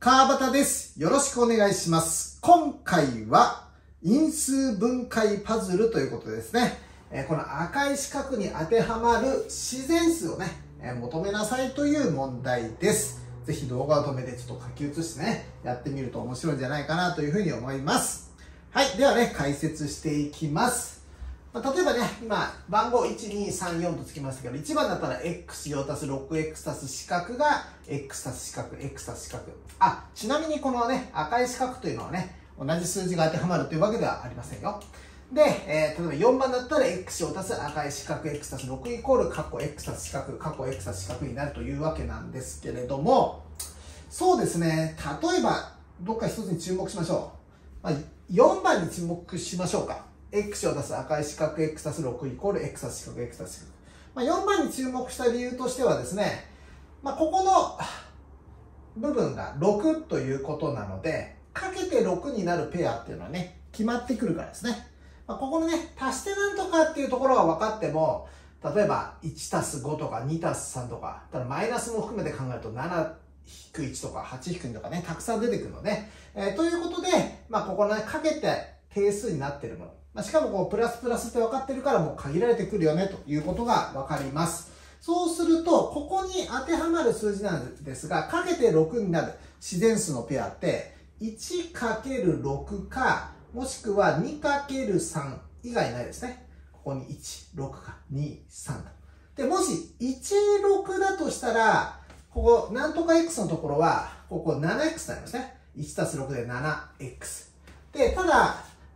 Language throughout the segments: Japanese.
川端です。よろしくお願いします。今回は因数分解パズルということですね。この赤い四角に当てはまる自然数をね、求めなさいという問題です。ぜひ動画を止めてちょっと書き写してね、やってみると面白いんじゃないかなというふうに思います。はい。ではね、解説していきます。例えばね、今、番号1、2、3、4とつきましたけど、1番だったら x4 足す 6x 足す四角が x 足す四角、x 足す四角。ちなみにこのね、赤い四角というのはね、同じ数字が当てはまるというわけではありませんよ。で、例えば4番だったら x を足す赤い四角 x 足す6イコールカッコ x 足す四角、カッコ x 足す四角になるというわけなんですけれども、そうですね、例えば、どっか一つに注目しましょう。4番に注目しましょうか。x を足す赤い四角 x 足す6イコール x 足す四角 x 足す四角。4番に注目した理由としてはですね、ここの部分が6ということなので、かけて6になるペアっていうのはね、決まってくるからですね。ここのね、足してなんとかっていうところが分かっても、例えば1足す5とか2足す3とか、ただマイナスも含めて考えると7引く1とか8引く2とかね、たくさん出てくるので、ということで、ここのね、かけて定数になっているもの。しかもこうプラスプラスって分かってるからもう限られてくるよねということが分かります。そうすると、ここに当てはまる数字なんですが、かけて6になる自然数のペアって、1×6 か、もしくは 2×3 以外ないですね。ここに1、6か、2、3と。で、もし1、6だとしたら、ここ、なんとか x のところは、ここ 7x になりますね。1足す6で 7x。で、ただ、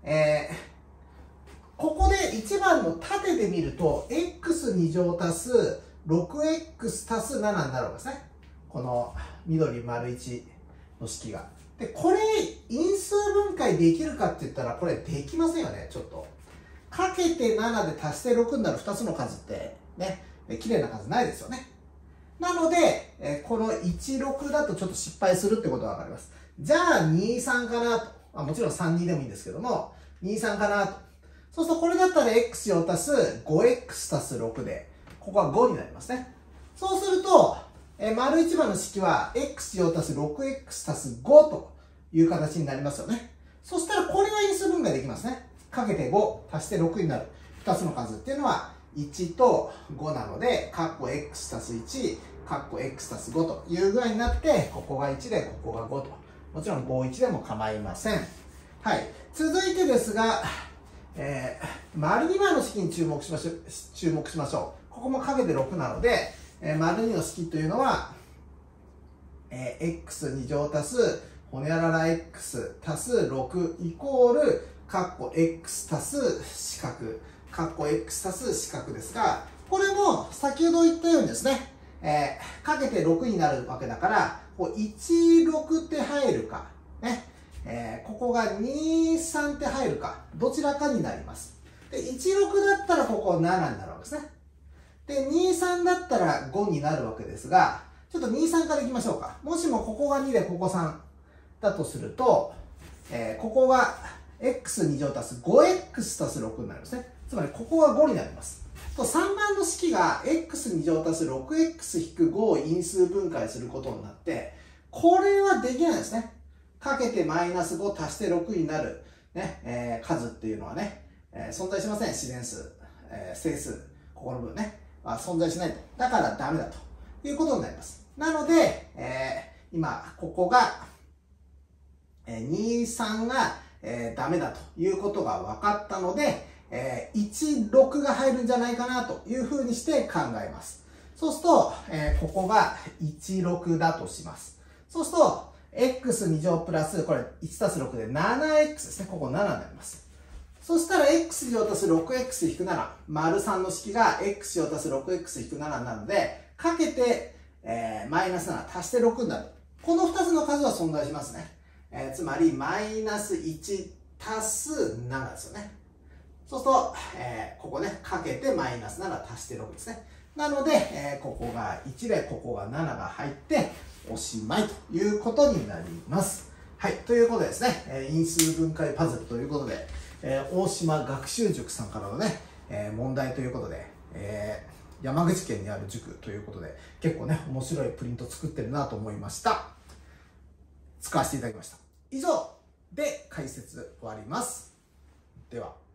ここで1番の縦で見ると、x2乗足す 6x 足す7になるわけですね。この緑丸1の式が。で、これ、因数分解できるかって言ったら、これできませんよね、ちょっと。かけて7で足して6になる2つの数って、ね、綺麗な数ないですよね。なので、この16だとちょっと失敗するってことがわかります。じゃあ、23かなと。もちろん32でもいいんですけども、23かなと。そうすると、これだったら x を足す 5x 足す6で、ここは5になりますね。そうすると、丸1番の式は x を足す 6x 足す5という形になりますよね。そしたら、これは因数分解できますね。かけて5足して6になる2つの数っていうのは1と5なので、カッコ x 足す1、カッコ x 足す5という具合になって、ここが1で、ここが5と。もちろん5、1でも構いません。はい。続いてですが、丸2番の式に注目しましょう。ここもかけて6なので、丸2の式というのは、x2乗足す、ほにゃらら x 足す6イコール、カッコ x 足す四角、カッコ x 足す四角ですが、これも先ほど言ったようにですね、かけて6になるわけだから、16って入るか、ね。ここが23って入るか、どちらかになります。で、16だったらここ7になるわけですね。で、23だったら5になるわけですが、ちょっと23からいきましょうか。もしもここが2でここ3だとすると、ここが x2乗足す 5x 足す6になりますね。つまりここが5になります。と3番の式が x2乗足す 6x-5 を因数分解することになって、これはできないですね。かけてマイナス5足して6になる、ね数っていうのはね、存在しません。自然数、整数、ここの部分ね、存在しないと。だからダメだということになります。なので、今、ここが、2、3が、ダメだということが分かったので、1、6が入るんじゃないかなというふうにして考えます。そうすると、ここが1、6だとします。そうすると、x2乗プラス、これ1足す6で 7x ですね。ここ7になります。そしたら x 乗足す 6x-7、丸3の式が x 乗足す 6x-7 なので、かけて、マイナス7足して6になる。この2つの数は存在しますね。つまり、マイナス1足す7ですよね。そうすると、ここね、かけてマイナス7足して6ですね。なので、ここが1で、ここが7が入って、おしまいということになります。はい。ということでですね、因数分解パズルということで、大島学習塾さんからのね、問題ということで、山口県にある塾ということで、結構ね、面白いプリント作ってるなと思いました。 使わせていただきました。以上で解説終わります。では。